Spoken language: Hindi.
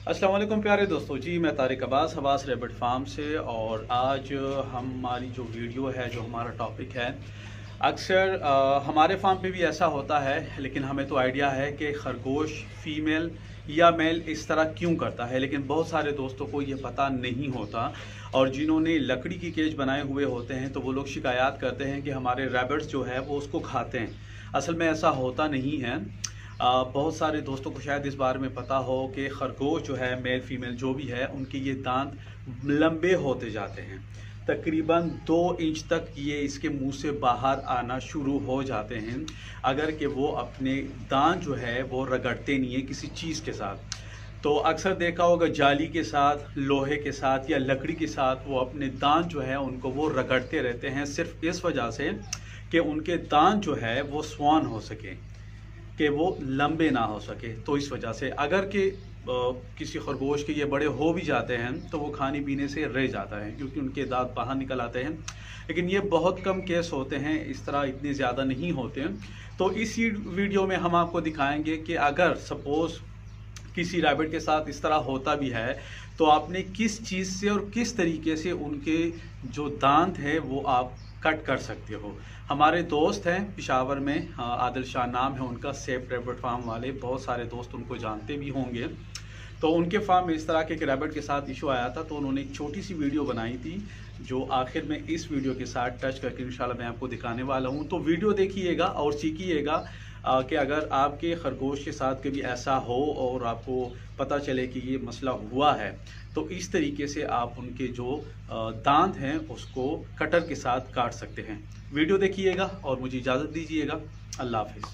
अस्सलाम वालेकुम प्यारे दोस्तों जी, मैं तारिक अब्बास रैबिट फार्म से। और आज हमारी जो वीडियो है, जो हमारा टॉपिक है, अक्सर हमारे फार्म पे भी ऐसा होता है, लेकिन हमें तो आइडिया है कि खरगोश फीमेल या मेल इस तरह क्यों करता है, लेकिन बहुत सारे दोस्तों को ये पता नहीं होता। और जिन्होंने लकड़ी की केज बनाए हुए होते हैं तो वो लोग शिकायत करते हैं कि हमारे रैबिट्स जो है वो उसको खाते हैं। असल में ऐसा होता नहीं है। बहुत सारे दोस्तों को शायद इस बारे में पता हो कि खरगोश जो है, मेल फीमेल जो भी है, उनके ये दांत लंबे होते जाते हैं। तकरीबन 2 इंच तक ये इसके मुंह से बाहर आना शुरू हो जाते हैं अगर कि वो अपने दांत जो है वो रगड़ते नहीं है किसी चीज़ के साथ। तो अक्सर देखा होगा जाली के साथ, लोहे के साथ या लकड़ी के साथ वो अपने दांत जो है उनको वो रगड़ते रहते हैं, सिर्फ इस वजह से कि उनके दांत जो है वो स्वान हो सके, कि वो लंबे ना हो सके। तो इस वजह से अगर कि किसी खरगोश के ये बड़े हो भी जाते हैं तो वो खाने पीने से रह जाता है, क्योंकि उनके दांत बाहर निकल आते हैं। लेकिन ये बहुत कम केस होते हैं, इस तरह इतने ज़्यादा नहीं होते हैं। तो इसी वीडियो में हम आपको दिखाएंगे कि अगर सपोज़ किसी रैबिट के साथ इस तरह होता भी है तो आपने किस चीज़ से और किस तरीके से उनके जो दांत है वो आप कट कर सकते हो। हमारे दोस्त हैं पेशावर में, आदिल शाह नाम है उनका, सेफ रैबिट फार्म वाले, बहुत सारे दोस्त उनको जानते भी होंगे। तो उनके फार्म में इस तरह के एक रैबिट के साथ इशू आया था, तो उन्होंने एक छोटी सी वीडियो बनाई थी जो आखिर में इस वीडियो के साथ टच करके इंशाल्लाह मैं आपको दिखाने वाला हूँ। तो वीडियो देखिएगा और सीखिएगा कि अगर आपके खरगोश के साथ कभी ऐसा हो और आपको पता चले कि ये मसला हुआ है तो इस तरीके से आप उनके जो दांत हैं उसको कटर के साथ काट सकते हैं। वीडियो देखिएगा और मुझे इजाज़त दीजिएगा। अल्लाह हाफिज़।